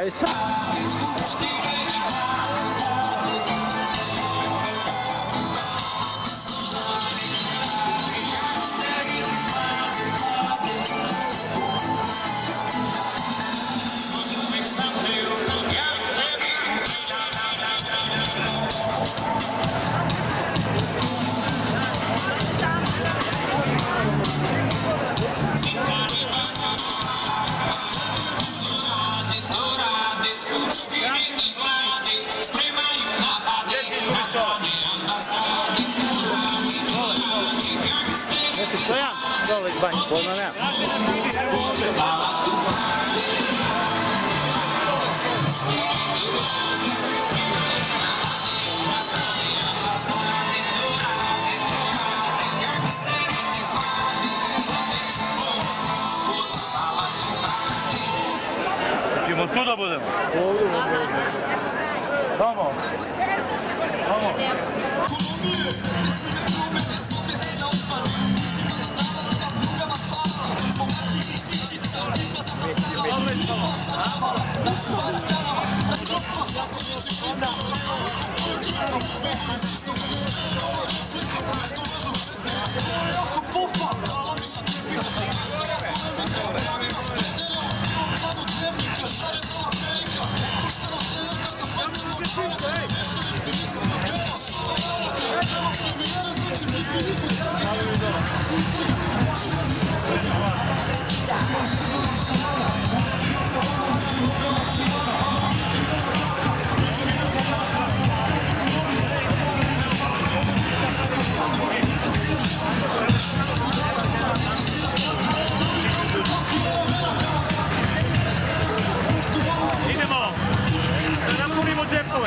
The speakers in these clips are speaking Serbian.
Aj sad. Stojan, dole iz banje, pojma nema. Ćemo tu da budemo? Ovdje budemo. Tamo. Tamo. Idemo! Da napunimo džepove!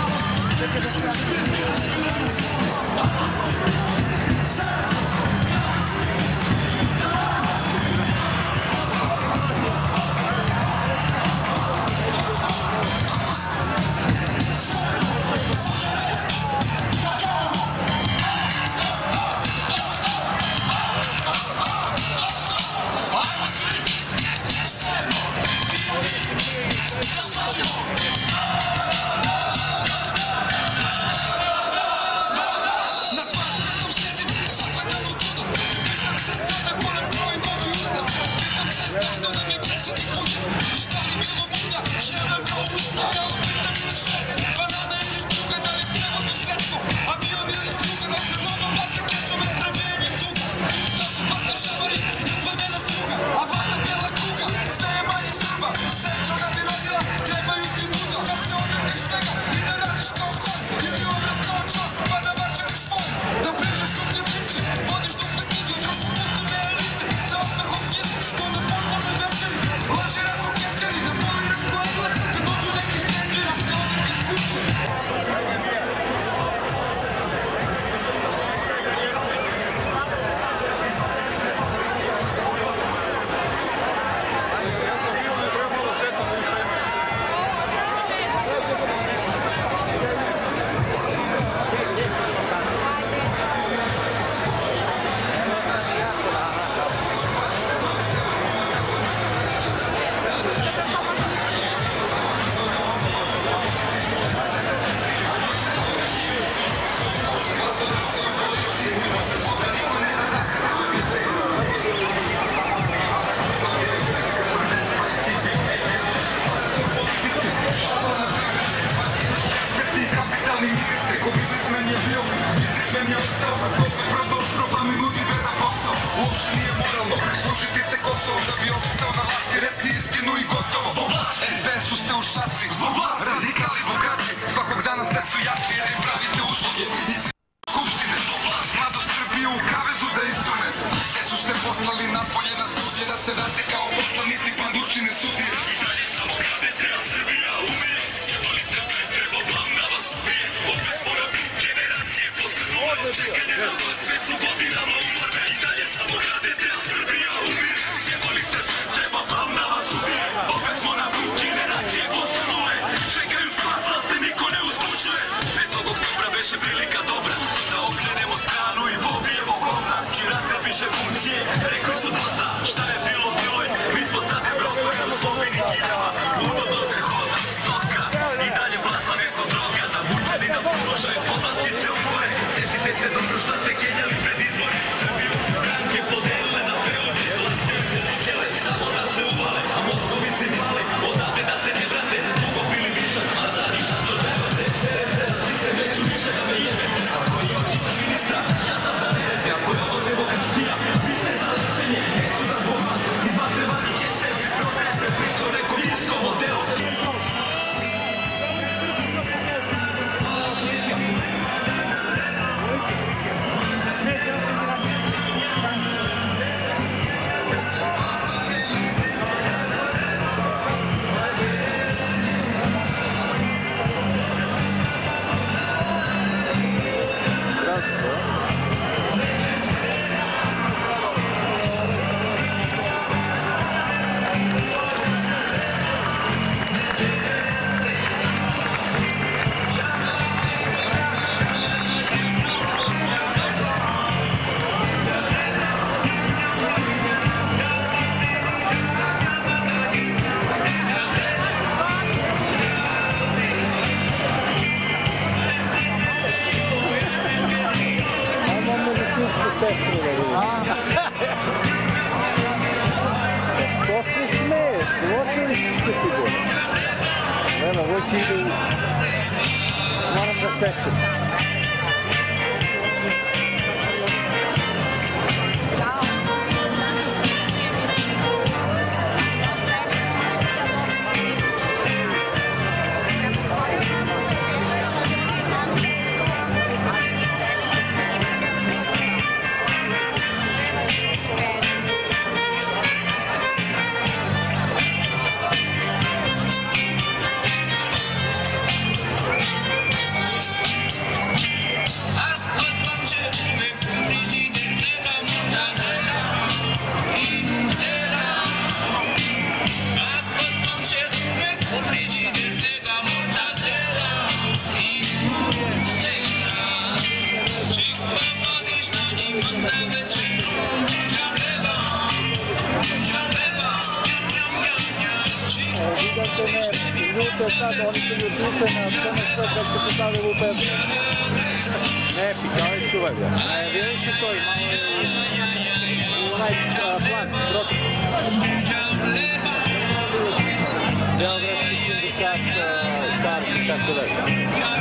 Radikali bogači, svakog dana sve su jači jer im pravite usluge i skupštine. Mladost Srbije u kavezu da izdune. Jesu ste poslali napolje na studije da se vrate kao poslanici pandučine sudije. I dalje samo grade treba Srbija umije. Sjebali ste sve, treba blam na vas ubije. Opet smo na generacije posle umrlo čekanje na ovaj svet su godinama umorne. I dalje samo grade treba Srbija umije. Sjebali ste sve, treba blam na vas ubije. Opet smo na generacije posle umrlo čekaju spas, ali se niko ne uzbuđuje. 5. oktobra beše prilika dobra da okrenemo stranu i pobijemo govna. Čim razgrabiše funkcije, rekli su dosta. Šta je bilo, bilo je, mi smo sad Evropa, u Sloveniji, Kinama, udobno se hoda. Austro. Što se smeješ? Loše li si ti god? Evo, ovo ti ide... Moram da sečem. Minute sad, oni su mi utušeni, a sve ne sve kad se postavljaju u pesmu. Ne, pitali su valjda. Najavili su to i malo je u onaj plac, protiv. Beogradski sindikat, Carski, tako dalje.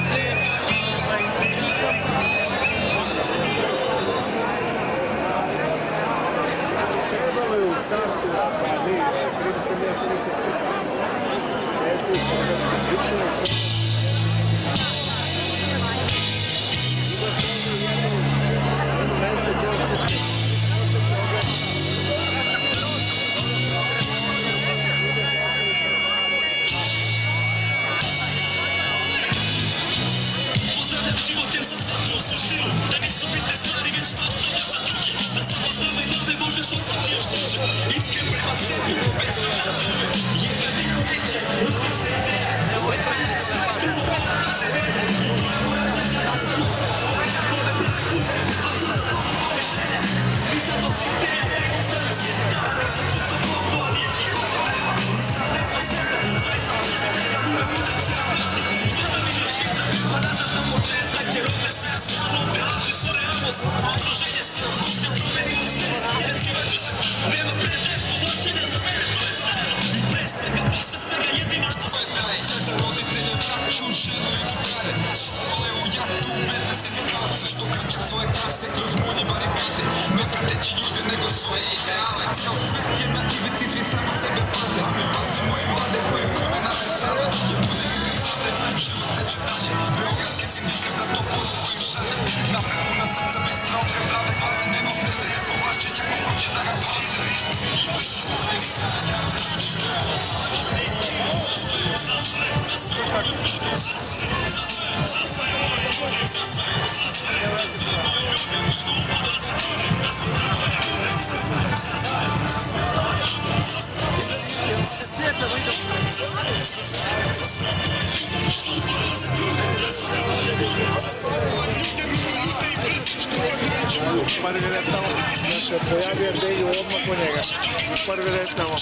Prvi red tamo, da se pojavi Erdelju odmah po njega. Prvi red tamo.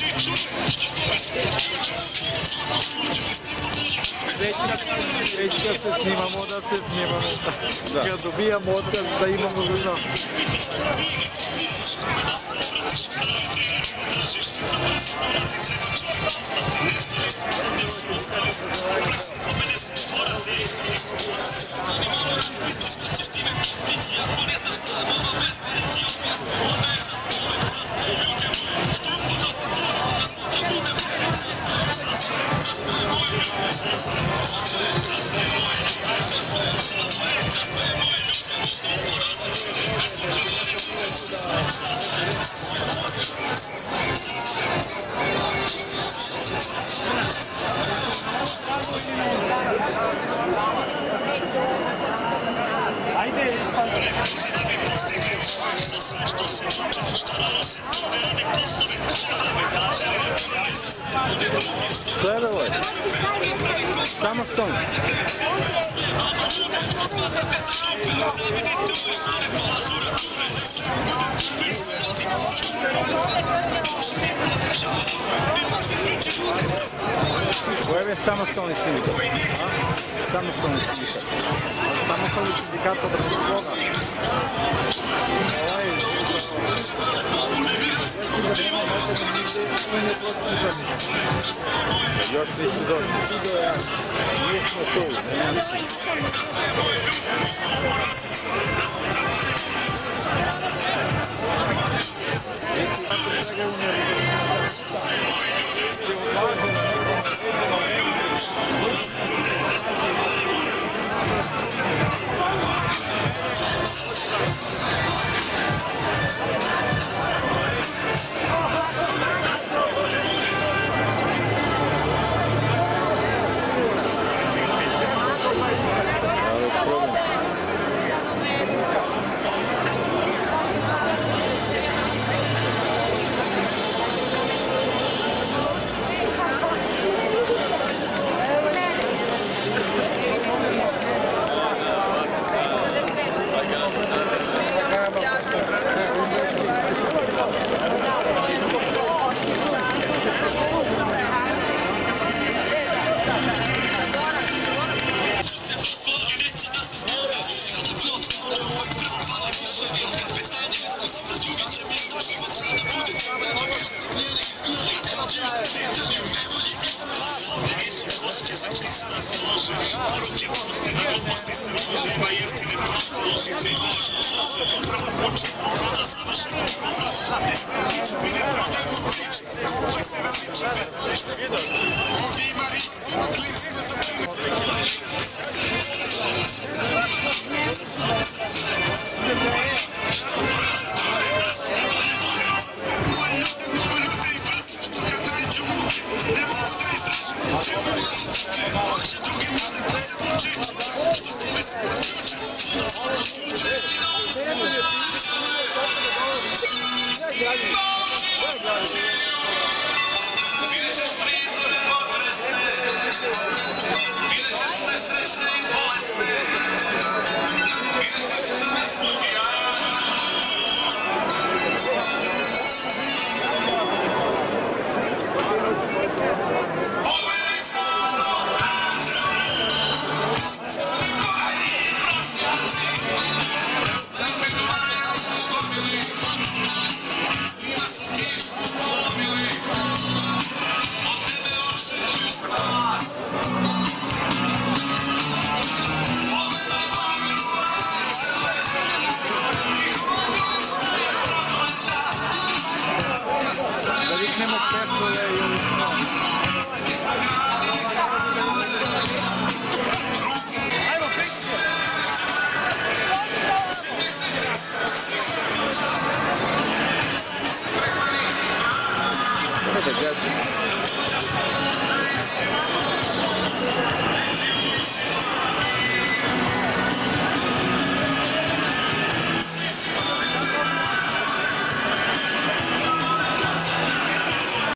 Već da se snimamo, da se snimamo. Kad dobijamo otkaz da imamo vrlo. Ajde, Što je ovo? Samo što? Kojem je samostalni sindikat? Samostalni sindikat. Samostalni sindikat obrazovnog. Još nisu došli. Nismo tu. Ovdje ima riječ, svima klincima za